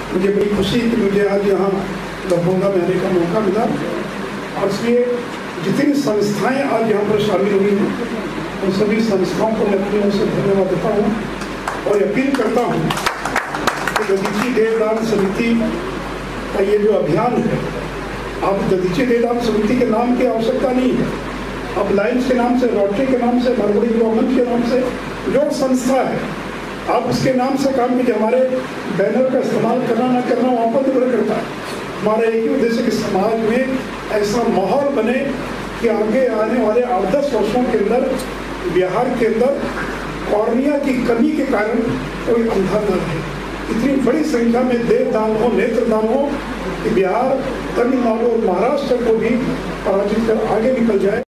मुझे बड़ी खुशी कि मुझे आज यहाँ दरभंगा में आने का मौका मिला और इसलिए जितनी संस्थाएं आज यहाँ पर शामिल हुई हैं उन सभी संस्थाओं को मैं अपनी ओर से धन्यवाद देता हूँ और अपील करता हूँ कि दधीची देवदान समिति का ये जो अभियान है, आप दधीची देवदान समिति के नाम की आवश्यकता नहीं है। अब लाइन्स के नाम से, रोटरी के नाम से, मरबड़ी गवर्नमेंट के नाम से जो संस्था है आप उसके नाम से काम कीजिए। हमारे बैनर का इस्तेमाल करना ना करना वहाँ पर निर्भर करता है। हमारा एक ही उद्देश्य कि समाज में ऐसा माहौल बने कि आगे आने वाले 8-10 वर्षों के अंदर बिहार के अंदर कॉर्निया की कमी के कारण कोई अंधा न रहे। इतनी बड़ी संख्या में देवदान हो, नेत्रदान हो कि बिहार, तमिलनाडु और महाराष्ट्र को भी पराजित कर आगे निकल जाए।